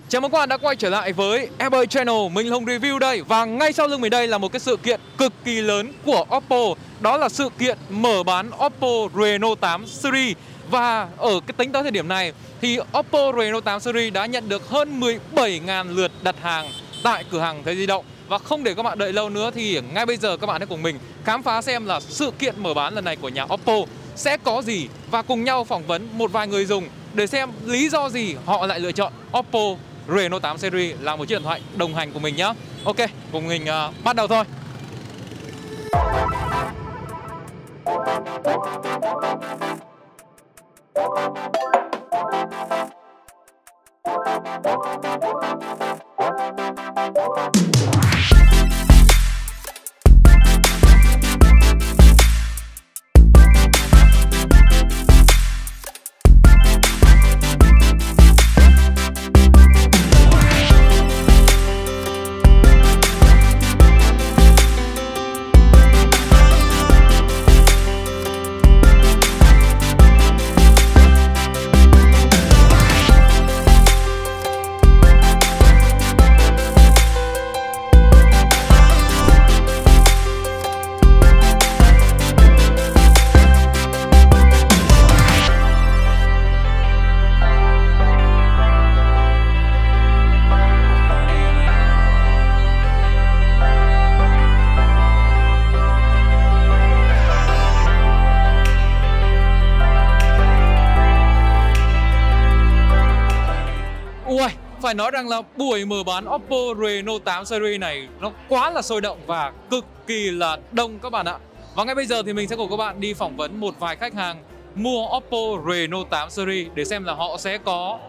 Chào mừng các bạn đã quay trở lại với FB Channel, mình Hồng Review đây. Và ngay sau lưng mình đây là một cái sự kiện cực kỳ lớn của Oppo. Đó là sự kiện mở bán Oppo Reno 8 series. Và ở cái tính tới thời điểm này thì Oppo Reno 8 series đã nhận được hơn 17.000 lượt đặt hàng tại cửa hàng Thế Giới Di động. Và không để các bạn đợi lâu nữa thì ngay bây giờ các bạn hãy cùng mình khám phá xem là sự kiện mở bán lần này của nhà Oppo sẽ có gì, và cùng nhau phỏng vấn một vài người dùng để xem lý do gì họ lại lựa chọn Oppo Reno 8 series là một chiếc điện thoại đồng hành của mình nhé. Ok, cùng mình bắt đầu thôi. Phải nói rằng là buổi mở bán Oppo Reno 8 series này nó quá là sôi động và cực kỳ là đông các bạn ạ. Và ngay bây giờ thì mình sẽ cùng các bạn đi phỏng vấn một vài khách hàng mua Oppo Reno 8 series để xem là họ sẽ có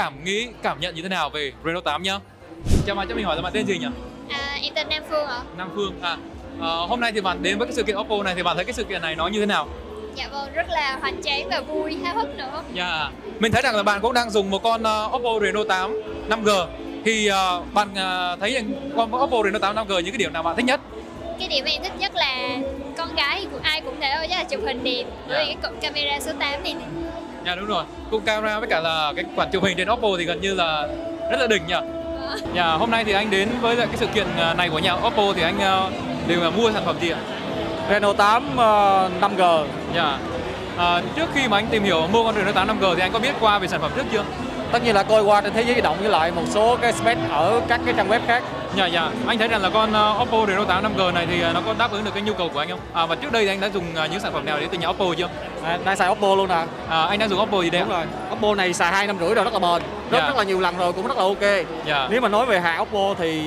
cảm nhận như thế nào về Reno 8 nhá. Chào bạn, cho mình hỏi là bạn tên gì nhỉ? Em tên Nam Phương ạ. Nam Phương à. Hôm nay thì bạn đến với cái sự kiện Oppo này thì bạn thấy cái sự kiện này nó như thế nào? Dạ vâng, rất là hoành tráng và vui, háo hức nữa. Dạ. Mình thấy rằng là bạn cũng đang dùng một con Oppo Reno 8 5G. Thì bạn thấy rằng con Oppo Reno 8 5G những cái điểm nào bạn thích nhất? Cái điểm em thích nhất là con gái thì ai cũng thể thôi, chắc là chụp hình đẹp. Bởi vì cái cụm camera số 8 này. Dạ đúng rồi. Cụm camera với cả là cái quản chụp hình trên Oppo thì gần như là rất là đỉnh nhỉ. Dạ, hôm nay thì anh đến với lại cái sự kiện này của nhà Oppo thì anh đều là mua sản phẩm gì ạ? Reno 8 5G. Dạ. Trước khi mà anh tìm hiểu mua con Reno 8 5G thì anh có biết qua về sản phẩm trước chưa? Tất nhiên là coi qua trên Thế Giới Di động với lại một số cái spec ở các cái trang web khác. Dạ. Anh thấy rằng là con Oppo Reno 8 5G này thì nó có đáp ứng được cái nhu cầu của anh không? Và trước đây thì anh đã dùng những sản phẩm nào đến từ nhà Oppo chưa? Đang xài Oppo luôn nè. Anh đang dùng Oppo gì đấy? Đúng rồi. Oppo này xài 2 năm rưỡi rồi, rất là bền. Rất là nhiều lần rồi, cũng rất là ok. Dạ. Nếu mà nói về hàng Oppo thì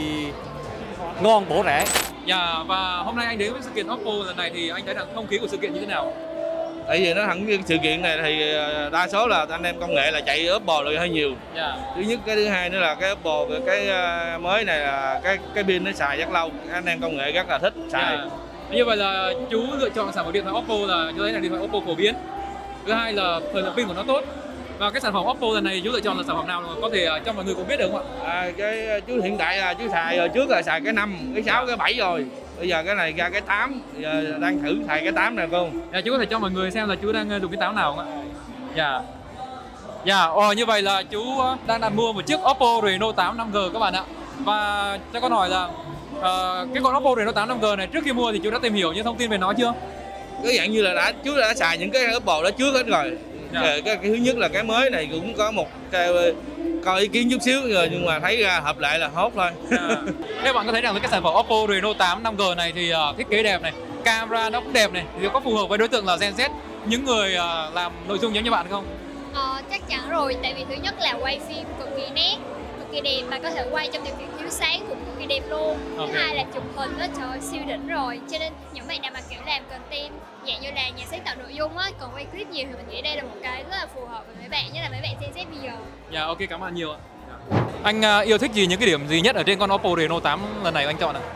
ngon, bổ rẻ. Dạ, và hôm nay anh đến với sự kiện Oppo lần này thì anh thấy rằng không khí của sự kiện như thế nào? Tại vì nó thẳng cái sự kiện này thì đa số là anh em công nghệ là chạy Oppo là hơi nhiều. Yeah. Thứ nhất, cái thứ hai nữa là cái Oppo cái mới này là cái pin nó xài rất lâu, anh em công nghệ rất là thích xài. Yeah. Như vậy là chú lựa chọn sản phẩm điện thoại Oppo là cho thấy là điện thoại Oppo phổ biến. Thứ hai là thời lượng pin của nó tốt. Và cái sản phẩm Oppo lần này chú lựa chọn là sản phẩm nào có thể cho mọi người cũng biết được không ạ? Cái chú hiện tại là chú xài rồi, trước là xài cái 5, cái 6, cái 7 rồi. Bây giờ cái này ra cái 8, giờ đang thử xài cái 8 này không? Dạ, chú có thể cho mọi người xem là chú đang dùng cái 8 nào không ạ? Dạ. Dạ, như vậy là chú đang đặt mua một chiếc Oppo Reno 8 5G các bạn ạ. Và cho con hỏi là cái con Oppo Reno 8 5G này trước khi mua thì chú đã tìm hiểu những thông tin về nó chưa? Cái dạng như là chú đã xài những cái Oppo đó trước hết rồi. Cái thứ nhất là cái mới này cũng có một coi ý kiến chút xíu rồi, nhưng mà thấy ra hợp lại là hốt thôi. Các bạn có thấy rằng cái sản phẩm Oppo Reno 8 5G này thì thiết kế đẹp này, camera nó cũng đẹp này, thì có phù hợp với đối tượng là Gen Z, những người làm nội dung giống như bạn không? Chắc chắn rồi, tại vì thứ nhất là quay phim cực kỳ nét, cực kỳ đẹp, mà có thể quay trong điều kiện chiếu sáng cũng cực kỳ đẹp luôn. Thứ hai là chụp hình đó, trời siêu đỉnh rồi. Cho nên những bạn nào mà kiểu làm content dạng như là nhà sáng tạo nội dung á, còn quay clip nhiều thì mình nghĩ đây là một cái rất là phù hợp với mấy bạn, nhất là mấy bạn Gen Z bây giờ. Dạ, ok, cảm ơn nhiều ạ. Anh yêu thích những cái điểm gì nhất ở trên con Oppo Reno 8 lần này anh chọn ạ?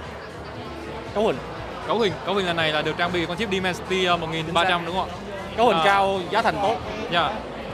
Cấu hình. Cấu hình lần này là được trang bị con chip Dimensity 1300 đúng không ạ? Cấu hình cao, giá thành tốt. Dạ.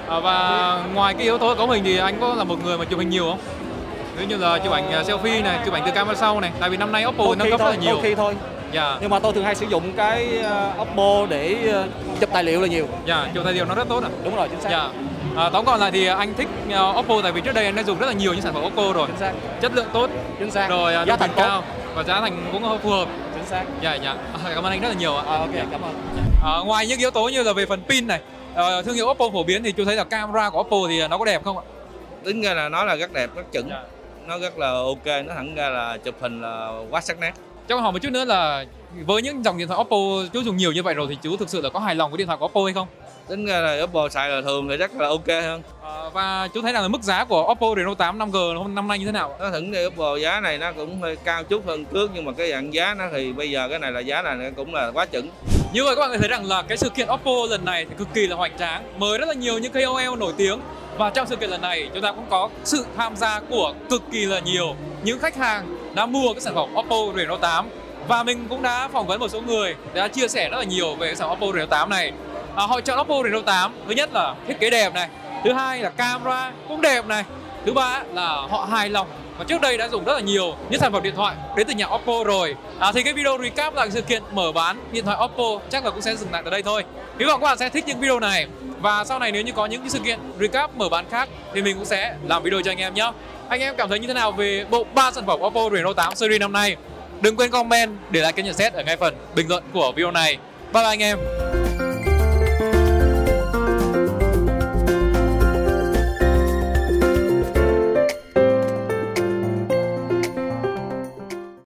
Và ngoài cái yếu tố cấu hình thì anh có là một người mà chụp hình nhiều không? Ví như là chụp ảnh selfie này, chụp ảnh từ camera sau này. Tại vì năm nay Oppo nâng cấp rất là nhiều. Đôi khi thôi. Dạ. Nhưng mà tôi thường hay sử dụng cái Oppo để chụp tài liệu là nhiều. Dạ, chụp tài liệu nó rất tốt à? Đúng rồi, chính xác. Dạ. Tóm gọn lại thì anh thích Oppo tại vì trước đây anh đã dùng rất là nhiều những sản phẩm Oppo rồi. Chính xác. Chất lượng tốt, Chính xác. rồi Giá thành cao và giá thành cũng phù hợp. Chính xác. Dạ. Cảm ơn anh rất là nhiều ạ. Ok, cảm ơn. Ngoài những yếu tố như là về phần pin này, thương hiệu Oppo phổ biến thì chú thấy là camera của Oppo thì nó có đẹp không ạ? Tính ra là nó là rất đẹp, rất chuẩn. Nó rất là ok, nó thẳng ra là chụp hình là quá sắc nét. Cho hỏi một chút nữa là với những dòng điện thoại Oppo chú dùng nhiều như vậy rồi thì chú thực sự là có hài lòng với điện thoại của Oppo hay không? Tính ra là Oppo xài là thường thì rất là ok hơn. Và chú thấy là mức giá của Oppo Reno 8 5G năm nay như thế nào? Nó thẳng thì Oppo giá này nó cũng hơi cao chút hơn trước, nhưng mà cái dạng giá nó thì bây giờ cái này là giá này cũng là quá chuẩn. Như vậy các bạn thấy rằng là cái sự kiện Oppo lần này thì cực kỳ là hoành tráng, mời rất là nhiều những KOL nổi tiếng. Và trong sự kiện lần này chúng ta cũng có sự tham gia của cực kỳ là nhiều những khách hàng đã mua cái sản phẩm Oppo Reno 8. Và mình cũng đã phỏng vấn một số người đã chia sẻ rất là nhiều về cái sản phẩm Oppo Reno 8 này. Họ chọn Oppo Reno 8 thứ nhất là thiết kế đẹp này, thứ hai là camera cũng đẹp này, thứ ba là họ hài lòng và trước đây đã dùng rất là nhiều những sản phẩm điện thoại đến từ nhà Oppo rồi. Thì cái video recap lại sự kiện mở bán điện thoại Oppo chắc là cũng sẽ dừng lại tại đây thôi. Hy vọng các bạn sẽ thích những video này và sau này nếu như có những cái sự kiện recap mở bán khác thì mình cũng sẽ làm video cho anh em nhé. Anh em cảm thấy như thế nào về bộ 3 sản phẩm Oppo Reno 8 series năm nay? Đừng quên comment để lại cái nhận xét ở ngay phần bình luận của video này. Bye bye anh em.